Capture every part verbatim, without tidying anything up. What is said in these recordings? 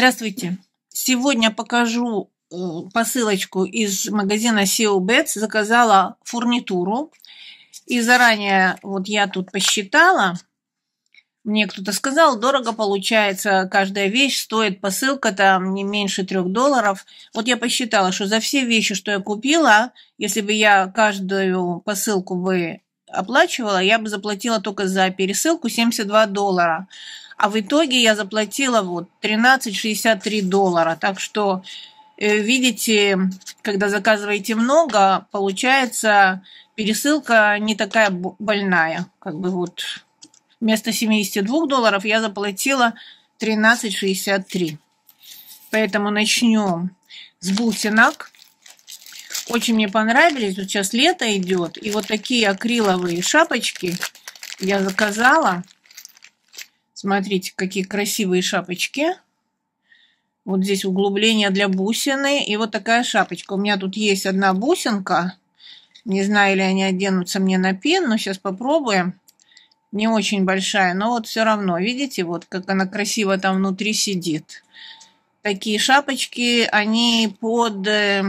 Здравствуйте! Сегодня покажу посылочку из магазина Сео Бетс. Заказала фурнитуру. И заранее вот я тут посчитала. Мне кто-то сказал, дорого получается, каждая вещь стоит, посылка там не меньше трех долларов. Вот я посчитала, что за все вещи, что я купила, если бы я каждую посылку бы оплачивала, я бы заплатила только за пересылку семьдесят два доллара. А в итоге я заплатила вот тринадцать шестьдесят три доллара. Так что, видите, когда заказываете много, получается пересылка не такая больная. Как бы вот вместо семидесяти двух долларов я заплатила тринадцать шестьдесят три. Поэтому начнем с бусинок. Очень мне понравились. Вот сейчас лето идет. И вот такие акриловые шапочки я заказала. Смотрите, какие красивые шапочки. Вот здесь углубление для бусины. И вот такая шапочка. У меня тут есть одна бусинка. Не знаю, или они оденутся мне на пин, но сейчас попробуем. Не очень большая, но вот все равно. Видите, вот как она красиво там внутри сидит. Такие шапочки, они под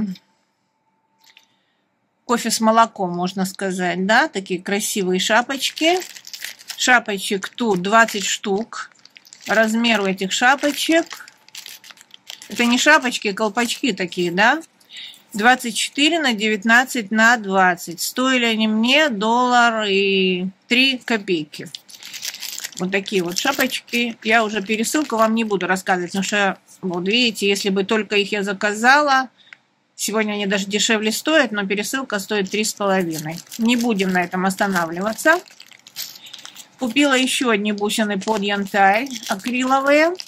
кофе с молоком, можно сказать, да? Такие красивые шапочки. Шапочек тут двадцать штук. Размер у этих шапочек. Это не шапочки, а колпачки такие, да? двадцать четыре на девятнадцать на двадцать. Стоили они мне доллар и три копейки. Вот такие вот шапочки. Я уже пересылку вам не буду рассказывать, потому что, вот видите, если бы только их я заказала, сегодня они даже дешевле стоят, но пересылка стоит три с половиной. Не будем на этом останавливаться. Купила еще одни бусины под янтарь, акриловые. Вот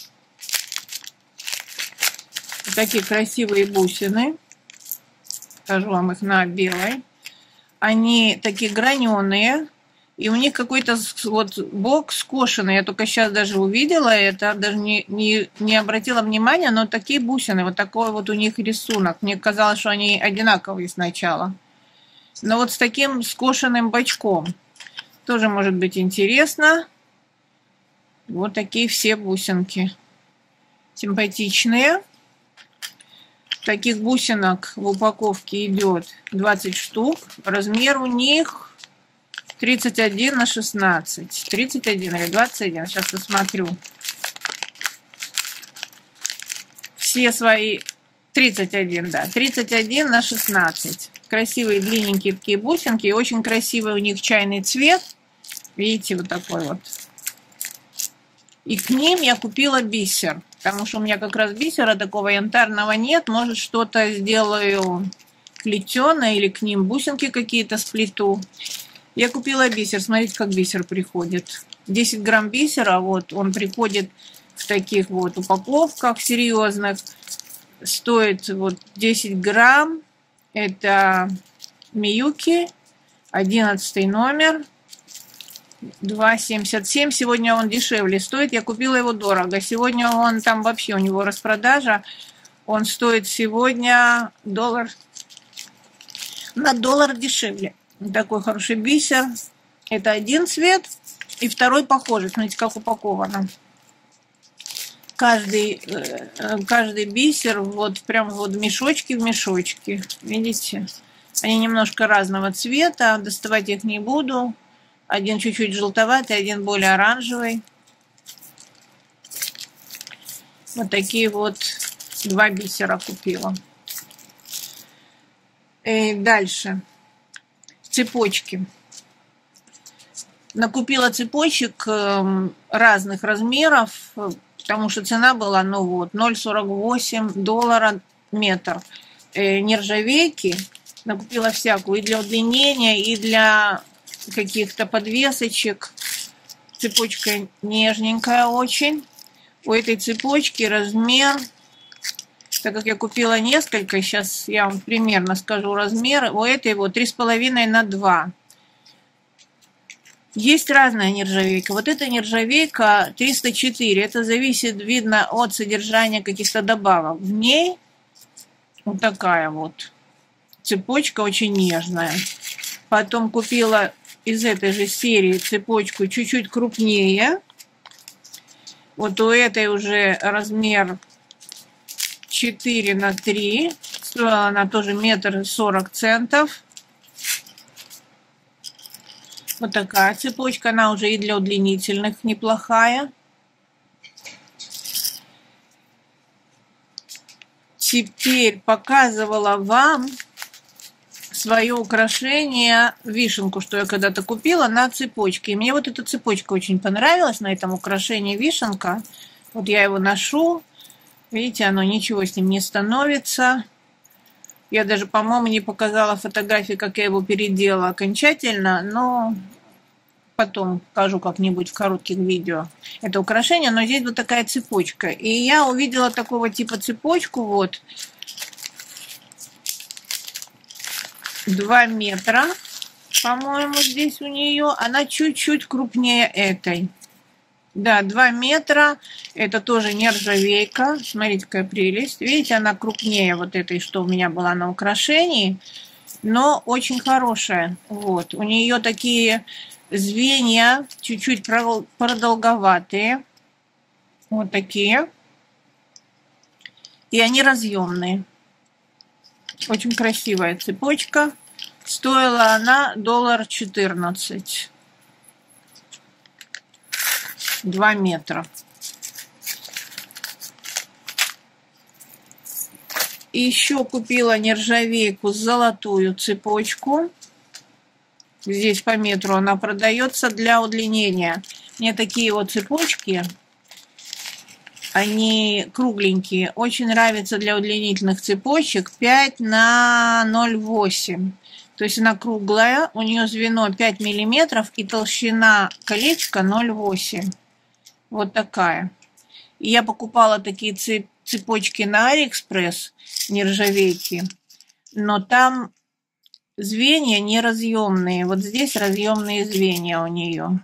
такие красивые бусины. Покажу вам их на белой. Они такие граненые. И у них какой-то вот бок скошенный. Я только сейчас даже увидела это. Даже не, не, не обратила внимания. Но такие бусины. Вот такой вот у них рисунок. Мне казалось, что они одинаковые сначала. Но вот с таким скошенным бочком. Тоже может быть интересно. Вот такие все бусинки. Симпатичные. Таких бусинок в упаковке идет двадцать штук. Размер у них тридцать один на шестнадцать. тридцать один или двадцать один. Сейчас посмотрю. Все свои... тридцать один, да. тридцать один на шестнадцать. Красивые длинненькие такие бусинки. И очень красивый у них чайный цвет. Видите, вот такой вот. И к ним я купила бисер. Потому что у меня как раз бисера такого янтарного нет. Может, что-то сделаю плетеное или к ним бусинки какие-то сплету. Я купила бисер. Смотрите, как бисер приходит. десять грамм бисера. Вот он приходит в таких вот упаковках серьезных. Стоит вот десять грамм. Это Миюки. одиннадцатый номер. два семьдесят семь. Сегодня он дешевле стоит. Я купила его дорого. Сегодня он там вообще, у него распродажа. Он стоит сегодня доллар на доллар дешевле. Такой хороший бисер. Это один цвет. И второй похожий. Смотрите, как упаковано. Каждый, каждый бисер вот прям вот мешочки в мешочке. Видите? Они немножко разного цвета. Доставать их не буду. Один чуть-чуть желтоватый, один более оранжевый. Вот такие вот два бисера купила. И дальше. Цепочки. Накупила цепочек разных размеров, потому что цена была, ну вот, ноль сорок восемь доллара метр. Нержавейки. Накупила всякую и для удлинения, и для каких-то подвесочек. Цепочка нежненькая очень. У этой цепочки размер, так как я купила несколько, сейчас я вам примерно скажу размер. У этой вот три с половиной на два. Есть разная нержавейка. Вот эта нержавейка триста четыре. Это зависит, видно, от содержания каких-то добавок. В ней вот такая вот цепочка очень нежная. Потом купила из этой же серии цепочку чуть-чуть крупнее. Вот у этой уже размер четыре на три. Стоила она тоже метр сорок центов. Вот такая цепочка. Она уже и для удлинительных неплохая. Теперь показывала вам свое украшение, вишенку, что я когда-то купила на цепочке. И мне вот эта цепочка очень понравилась на этом украшении вишенка. Вот я его ношу. Видите, оно ничего с ним не становится. Я даже, по-моему, не показала фотографии, как я его переделала окончательно, но потом покажу как-нибудь в коротких видео это украшение. Но здесь вот такая цепочка. И я увидела такого типа цепочку, вот, два метра, по-моему, здесь у нее. Она чуть-чуть крупнее этой. Да, два метра. Это тоже нержавейка. Смотрите, какая прелесть. Видите, она крупнее вот этой, что у меня была на украшении. Но очень хорошая. Вот. У нее такие звенья чуть-чуть продолговатые. Вот такие. И они разъемные. Очень красивая цепочка. Стоила она доллар четырнадцать. два метра. И еще купила нержавейку, золотую цепочку. Здесь по метру она продается для удлинения. Мне такие вот цепочки, они кругленькие, очень нравятся для удлинительных цепочек. пять на ноль восемь. То есть она круглая, у нее звено пять миллиметров и толщина колечка ноль восемь. Вот такая. И я покупала такие цепочки на Алиэкспресс, нержавейки, но там звенья не разъемные. Вот здесь разъемные звенья у нее.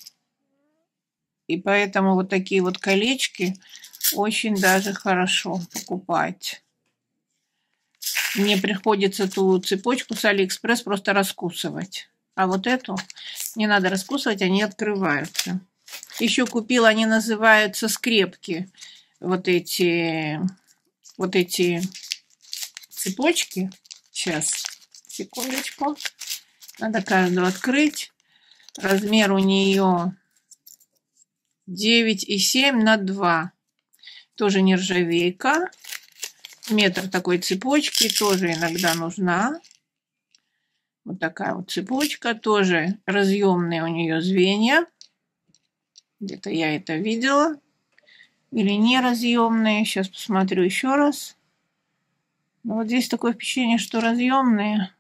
И поэтому вот такие вот колечки очень даже хорошо покупать. Мне приходится ту цепочку с Алиэкспресс просто раскусывать. А вот эту не надо раскусывать, они открываются. Еще купила, они называются скрепки. Вот эти, вот эти цепочки. Сейчас, секундочку. Надо каждую открыть. Размер у нее девять и семь на два. Тоже нержавейка. Метр такой цепочки тоже иногда нужна. Вот такая вот цепочка. Тоже разъемные у нее звенья. Где-то я это видела. Или неразъемные. Сейчас посмотрю еще раз. Но вот здесь такое впечатление, что разъемные.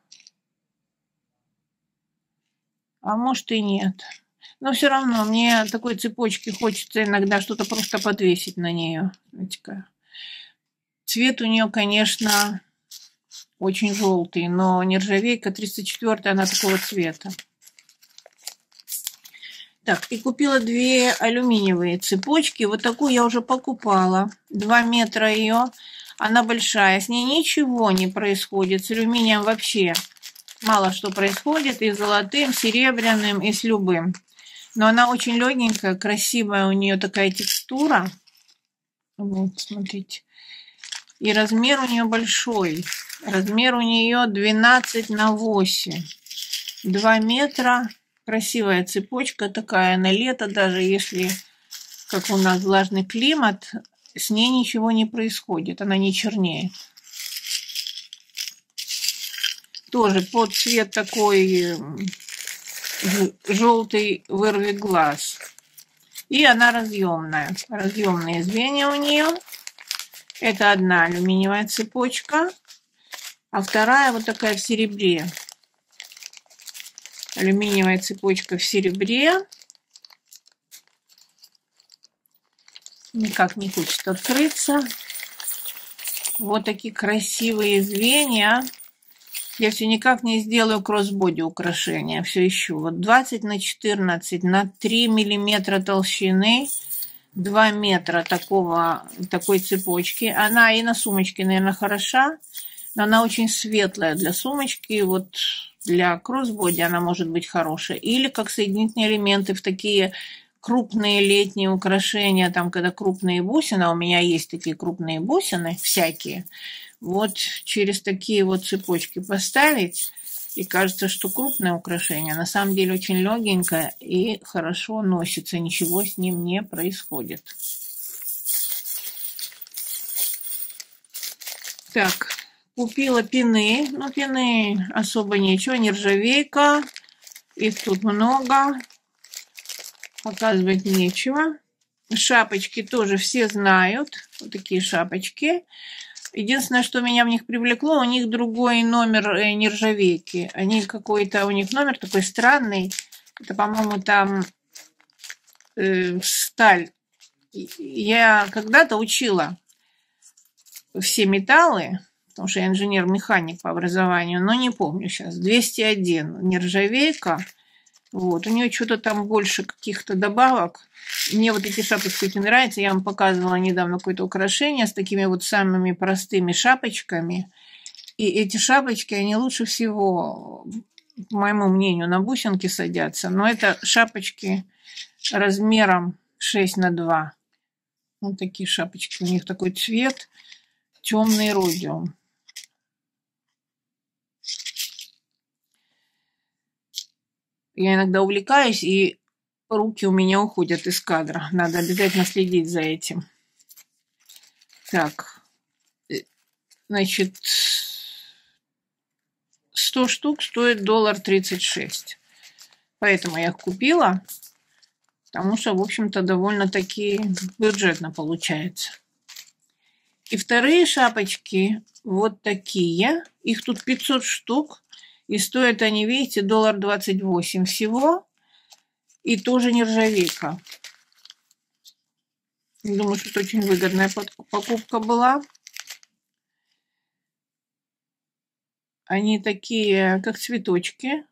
А может и нет. Но все равно мне такой цепочки хочется иногда что-то просто подвесить на нее. Смотрите-ка. Цвет у нее, конечно, очень желтый, но нержавейка тридцать четвёртая, она такого цвета. Так, и купила две алюминиевые цепочки. Вот такую я уже покупала. два метра ее. Она большая. С ней ничего не происходит. С алюминием вообще мало что происходит. И с золотым, серебряным, и с любым. Но она очень легенькая, красивая. У нее такая текстура. Вот, смотрите. И размер у нее большой. Размер у нее двенадцать на восемь. два метра. Красивая цепочка такая на лето, даже если, как у нас, влажный климат, с ней ничего не происходит, она не чернеет. Тоже под цвет такой желтый вырви глаз. И она разъемная. Разъемные звенья у нее. Это одна алюминиевая цепочка, а вторая вот такая в серебре. Алюминиевая цепочка в серебре. Никак не хочет открыться. Вот такие красивые звенья. Я все никак не сделаю кроссбоди украшения. Все ищу. Вот двадцать на четырнадцать на три миллиметра толщины. два метра такого, такой цепочки. Она и на сумочке, наверное, хороша. Но она очень светлая для сумочки. Вот для кроссбоди она может быть хорошая. Или как соединительные элементы в такие крупные летние украшения, там, когда крупные бусины, а у меня есть такие крупные бусины всякие, вот через такие вот цепочки поставить, и кажется, что крупное украшение, на самом деле очень легенькое и хорошо носится, ничего с ним не происходит. Так, купила пины, но пины особо ничего, нержавейка, их тут много, показывать нечего. Шапочки тоже все знают, вот такие шапочки. Единственное, что меня в них привлекло, у них другой номер нержавейки. Они какой-то, у них номер такой странный. Это, по-моему, там э, сталь. Я когда-то учила все металлы, потому что я инженер-механик по образованию, но не помню сейчас. двести один нержавейка. Вот. У нее что-то там больше каких-то добавок. Мне вот эти шапочки очень нравятся. Я вам показывала недавно какое-то украшение с такими вот самыми простыми шапочками. И эти шапочки, они лучше всего, по моему мнению, на бусинки садятся. Но это шапочки размером шесть на два. Вот такие шапочки. У них такой цвет темный родиум. Я иногда увлекаюсь, и руки у меня уходят из кадра. Надо обязательно следить за этим. Так, значит, сто штук стоит доллар тридцать шесть. Поэтому я их купила, потому что, в общем-то, довольно-таки бюджетно получается. И вторые шапочки вот такие. Их тут пятьсот штук. И стоят они, видите, доллар двадцать восемь всего. И тоже нержавейка. Думаю, что это очень выгодная покупка была. Они такие, как цветочки.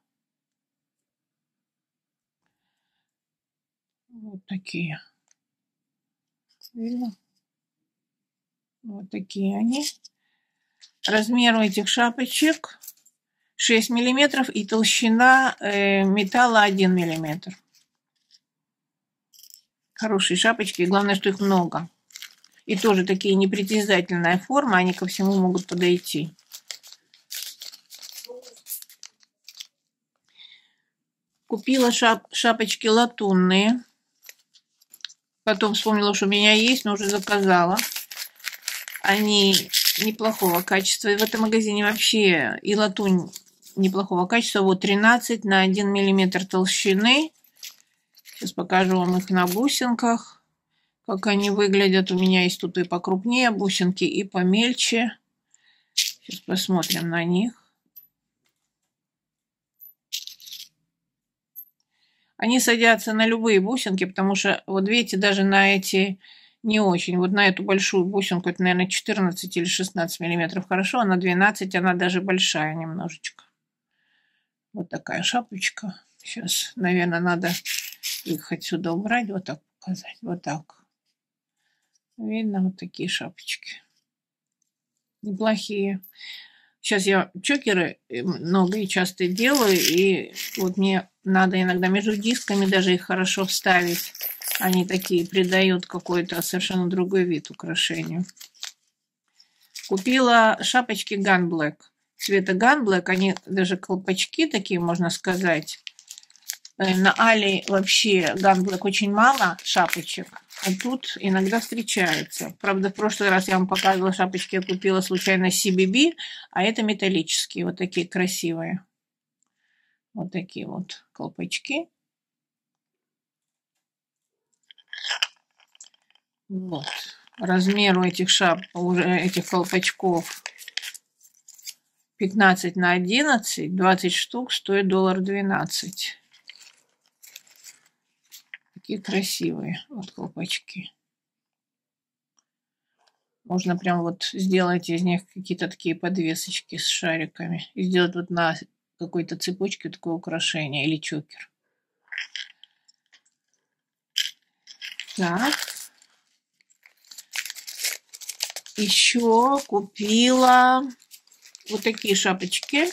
Вот такие. Видно? Вот такие они. Размер у этих шапочек шесть миллиметров и толщина э, металла один миллиметр. Хорошие шапочки, и главное, что их много. И тоже такие непритязательная форма, они ко всему могут подойти. Купила шап шапочки латунные. Потом вспомнила, что у меня есть, но уже заказала. Они неплохого качества. И в этом магазине вообще и латунь неплохого качества. Вот тринадцать на один миллиметр толщины. Сейчас покажу вам их на бусинках, как они выглядят. У меня есть тут и покрупнее бусинки, и помельче. Сейчас посмотрим на них. Они садятся на любые бусинки, потому что, вот видите, даже на эти не очень. Вот на эту большую бусинку, это, наверное, четырнадцать или шестнадцать миллиметров хорошо, а на двенадцать она даже большая немножечко. Вот такая шапочка. Сейчас, наверное, надо их отсюда убрать, вот так показать, вот так. Видно, вот такие шапочки. Неплохие. Сейчас я чокеры много и часто делаю, и вот мне надо иногда между дисками даже их хорошо вставить. Они такие придают какой-то совершенно другой вид украшению. Купила шапочки Gun Black. Цвета Gun Black, они даже колпачки такие, можно сказать. На Али вообще Gun Black очень мало шапочек, а тут иногда встречаются. Правда, в прошлый раз я вам показывала шапочки, я купила случайно си би би, а это металлические, вот такие красивые. Вот такие вот колпачки. Вот. Размер у этих шап, уже этих колпачков пятнадцать на одиннадцать, двадцать штук стоит доллар двенадцать. Такие красивые вот колпачки. Можно прям вот сделать из них какие-то такие подвесочки с шариками. И сделать вот на какой-то цепочке такое украшение или чокер. Так. Еще купила вот такие шапочки.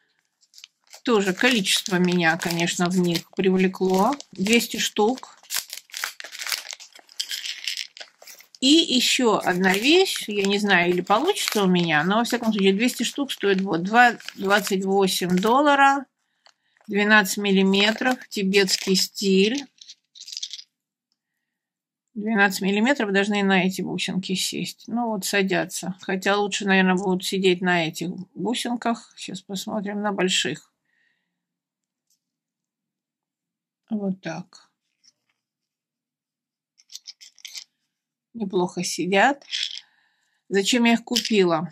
Тоже количество меня, конечно, в них привлекло. двести штук. И еще одна вещь, я не знаю, или получится у меня, но во всяком случае двести штук стоит вот двадцать восемь долларов, двенадцать миллиметров, тибетский стиль. двенадцать миллиметров должны на эти бусинки сесть. Ну вот садятся. Хотя лучше, наверное, будут сидеть на этих бусинках. Сейчас посмотрим на больших. Вот так. Неплохо сидят. Зачем я их купила?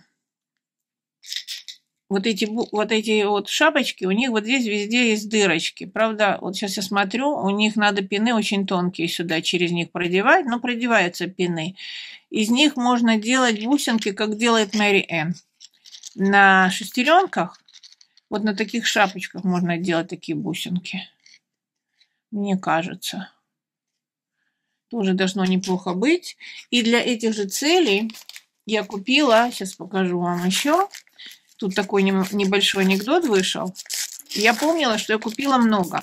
Вот эти, вот эти вот шапочки, у них вот здесь везде есть дырочки. Правда, вот сейчас я смотрю, у них надо пины очень тонкие сюда через них продевать, но продеваются пины. Из них можно делать бусинки, как делает Мэри Энн. На шестеренках, вот на таких шапочках можно делать такие бусинки. Мне кажется. Тоже должно неплохо быть. И для этих же целей я купила, сейчас покажу вам еще. Тут такой небольшой анекдот вышел. Я помнила, что я купила много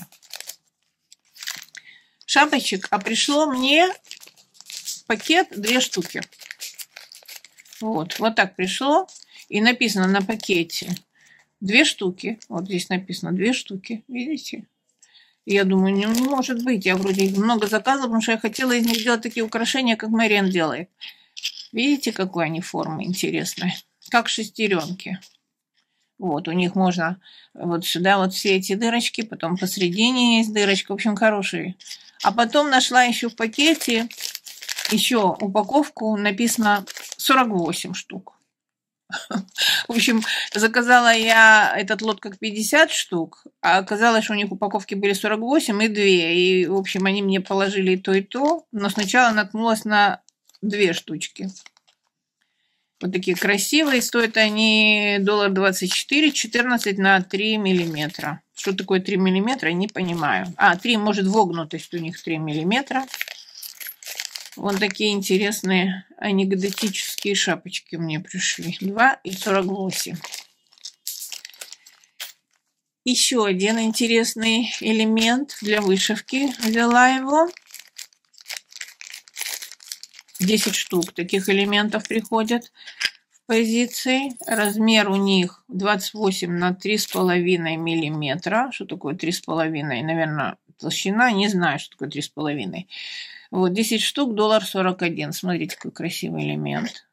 шапочек, а пришло мне пакет две штуки. Вот, вот так пришло. И написано на пакете две штуки. Вот здесь написано две штуки. Видите? Я думаю, не, не может быть. Я вроде много заказывала, потому что я хотела из них делать такие украшения, как Мэри Энн делает. Видите, какой они формы интересные? Как шестеренки. Вот, у них можно вот сюда вот все эти дырочки, потом посередине есть дырочка, в общем, хорошие. А потом нашла еще в пакете еще упаковку, написано сорок восемь штук. В общем, заказала я этот лот как пятьдесят штук, а оказалось, что у них упаковки были сорок восемь и две. И, в общем, они мне положили и то, и то, но сначала наткнулась на две штучки. Вот такие красивые. Стоят они доллар двадцать четыре, четырнадцать на три миллиметра. Что такое три миллиметра, не понимаю. А, три, может, вогнутость у них три миллиметра. Вот такие интересные анекдотические шапочки мне пришли. два и сорок восемь. Еще один интересный элемент для вышивки. Взяла его. десять штук таких элементов приходят в позиции. Размер у них двадцать восемь на три с половиной миллиметра. Что такое три с половиной? Наверное, толщина. Не знаю, что такое три с половиной. Вот, десять штук, доллар сорок один. Смотрите, какой красивый элемент.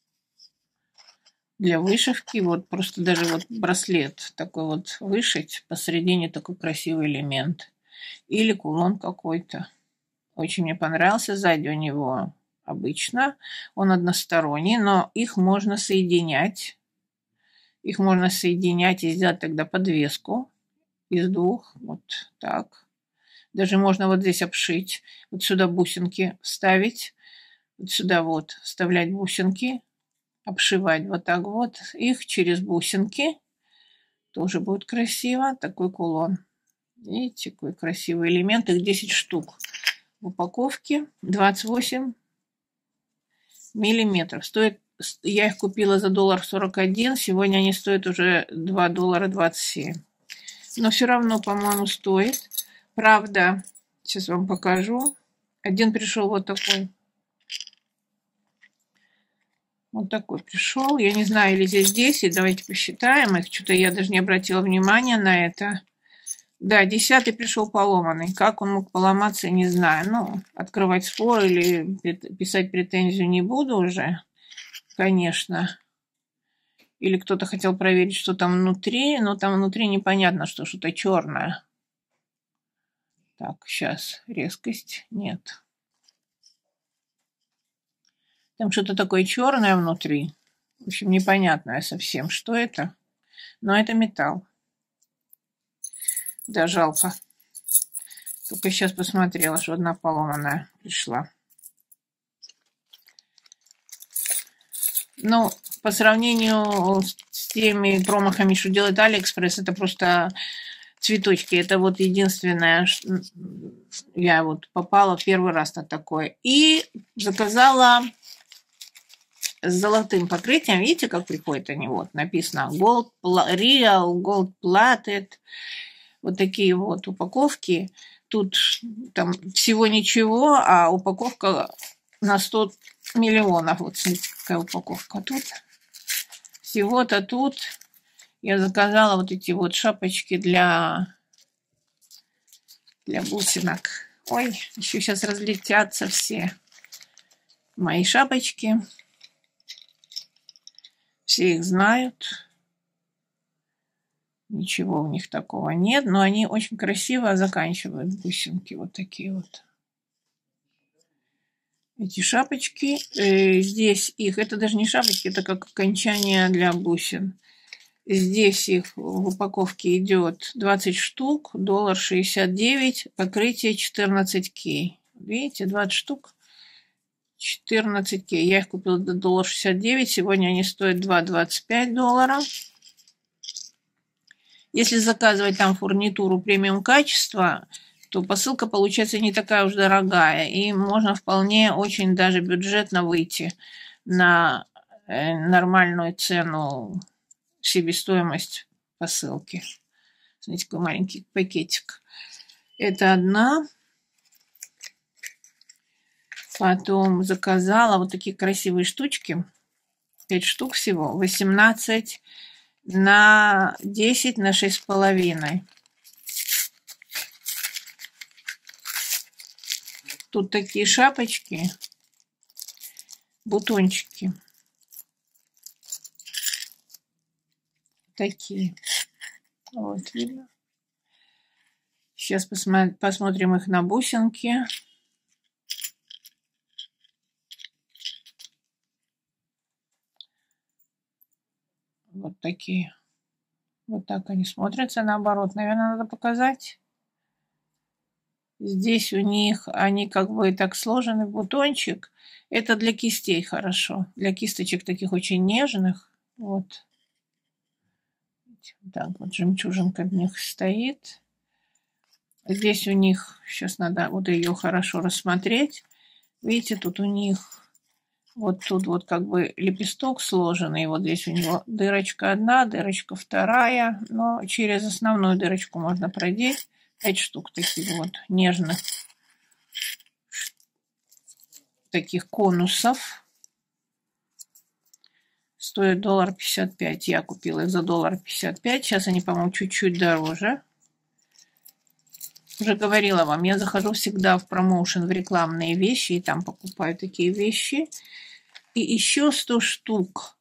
Для вышивки. Вот просто даже вот браслет такой вот вышить. Посередине такой красивый элемент. Или кулон какой-то. Очень мне понравился. Сзади у него обычно. Он односторонний, но их можно соединять. Их можно соединять и сделать тогда подвеску из двух. Вот так. Даже можно вот здесь обшить. Вот сюда бусинки вставить. Вот сюда вот вставлять бусинки. Обшивать вот так вот. Их через бусинки. Тоже будет красиво. Такой кулон. Видите, какой красивый элемент. Их десять штук в упаковке. двадцать восемь миллиметров. Стоит, я их купила за доллар сорок один. Сегодня они стоят уже два доллара двадцать семь. Но все равно, по-моему, стоит. Правда, сейчас вам покажу. Один пришел вот такой. Вот такой пришел. Я не знаю, или здесь десять. Давайте посчитаем их. Что-то я даже не обратила внимания на это. Да, десятый пришел поломанный. Как он мог поломаться, не знаю. Ну, открывать спор или писать претензию не буду уже, конечно. Или кто-то хотел проверить, что там внутри. Но там внутри непонятно, что что-то черное. Так, сейчас резкость. Нет. Там что-то такое черное внутри. В общем, непонятное совсем, что это. Но это металл. Да, жалко. Только сейчас посмотрела, что одна поломанная пришла. Ну, по сравнению с теми промахами, что делает Алиэкспресс, это просто цветочки. Это вот единственное, что я вот попала первый раз на такое. И заказала с золотым покрытием. Видите, как приходят они? Вот написано Gold Real, Gold Plated. Вот такие вот упаковки. Тут там всего ничего, а упаковка на сто миллионов. Вот смотрите, какая упаковка тут. Всего-то тут я заказала вот эти вот шапочки для, для бусинок. Ой, еще сейчас разлетятся все мои шапочки. Все их знают. Ничего у них такого нет, но они очень красиво заканчивают бусинки. Вот такие вот. Эти шапочки. Э, здесь их, это даже не шапочки, это как окончание для бусин. Здесь их в упаковке идет двадцать штук, доллар шестьдесят девять, покрытие четырнадцать кей. Видите, двадцать штук, четырнадцать кей. Я их купила до доллара шестьдесят девять, сегодня они стоят два двадцать пять доллара. Если заказывать там фурнитуру премиум качества, то посылка получается не такая уж дорогая. И можно вполне очень даже бюджетно выйти на нормальную цену, себестоимость посылки. Смотрите, какой маленький пакетик. Это одна. Потом заказала вот такие красивые штучки. пять штук всего. восемнадцать на десять на шесть с половиной. Тут такие шапочки, бутончики. Такие. Вот, видно. Сейчас посмотри, посмотрим их на бусинки. Вот такие. Вот так они смотрятся, наоборот. Наверное, надо показать. Здесь у них они как бы так сложены в бутончик. Это для кистей хорошо. Для кисточек таких очень нежных. Вот. Так, вот жемчужинка в них стоит. Здесь у них, сейчас надо вот ее хорошо рассмотреть. Видите, тут у них вот тут вот как бы лепесток сложенный. Вот здесь у него дырочка одна, дырочка вторая. Но через основную дырочку можно продеть. Пять штук таких вот нежных. Таких конусов. Стоит доллар пятьдесят пять. Я купила их за доллар пятьдесят пять. Сейчас они, по-моему, чуть-чуть дороже. Уже говорила вам, я захожу всегда в промоушен, в рекламные вещи, и там покупаю такие вещи. И еще сто штук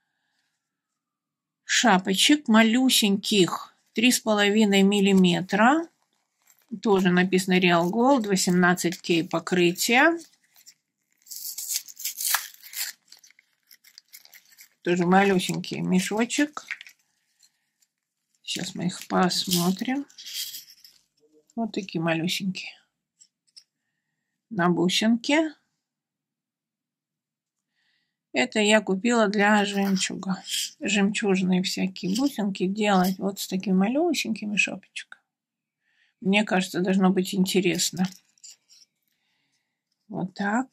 шапочек малюсеньких, три с половиной миллиметра. Тоже написано Real Gold, восемнадцать кей покрытие. Тоже малюсенький мешочек. Сейчас мы их посмотрим. Вот такие малюсенькие. На бусинке. Это я купила для жемчуга. Жемчужные всякие бусинки делать вот с такими малюсенькими шапочками. Мне кажется, должно быть интересно. Вот так.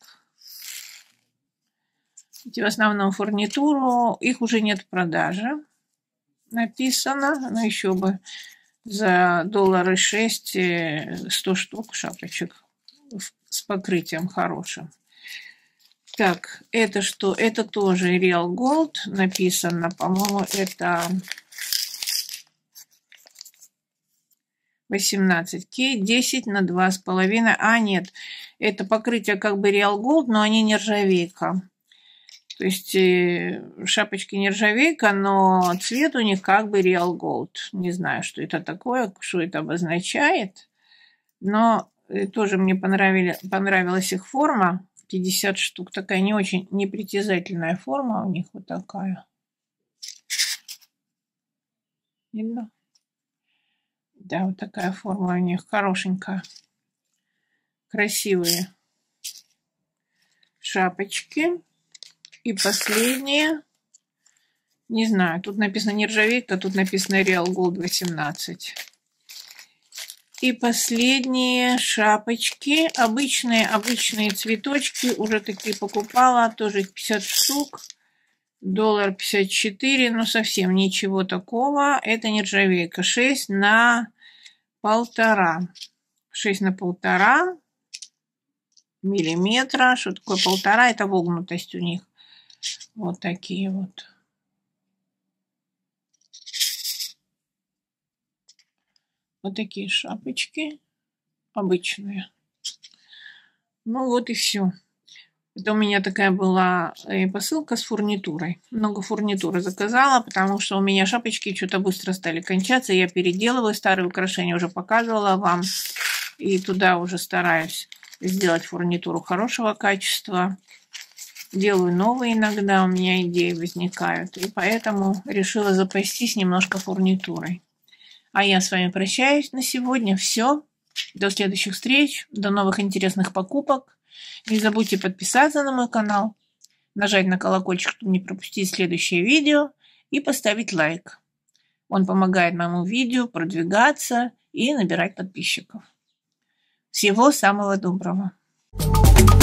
Эти в основном фурнитуру. Их уже нет в продаже. Написано. Но еще бы за доллары шесть сто штук шапочек с покрытием хорошим. Так, это что? Это тоже Real Gold написано. По-моему, это восемнадцать кей, десять на два с половиной. А, нет, это покрытие как бы Real Gold, но они нержавейка. То есть шапочки нержавейка, но цвет у них как бы Real Gold. Не знаю, что это такое, что это обозначает. Но тоже мне понравилась их форма. пятьдесят штук. Такая не очень непритязательная форма у них. Вот такая. Видно? Да, вот такая форма у них. Хорошенькая. Красивые шапочки. И последнее. Не знаю, тут написано нержавейка, тут написано Real Gold восемнадцать. И последние шапочки. Обычные, обычные цветочки. Уже такие покупала. Тоже пятьдесят штук. доллар пятьдесят четыре. Ну, совсем ничего такого. Это нержавейка. шесть на полтора. шесть на полтора. миллиметра. Что такое полтора? Это вогнутость у них. Вот такие вот. Вот такие шапочки. Обычные. Ну вот и все. Это у меня такая была посылка с фурнитурой. Много фурнитуры заказала, потому что у меня шапочки что-то быстро стали кончаться. Я переделываю старые украшения, уже показывала вам. И туда уже стараюсь сделать фурнитуру хорошего качества. Делаю новые иногда, у меня идеи возникают. И поэтому решила запастись немножко фурнитурой. А я с вами прощаюсь на сегодня. Все. До следующих встреч. До новых интересных покупок. Не забудьте подписаться на мой канал, нажать на колокольчик, чтобы не пропустить следующее видео, и поставить лайк. Он помогает моему видео продвигаться и набирать подписчиков. Всего самого доброго.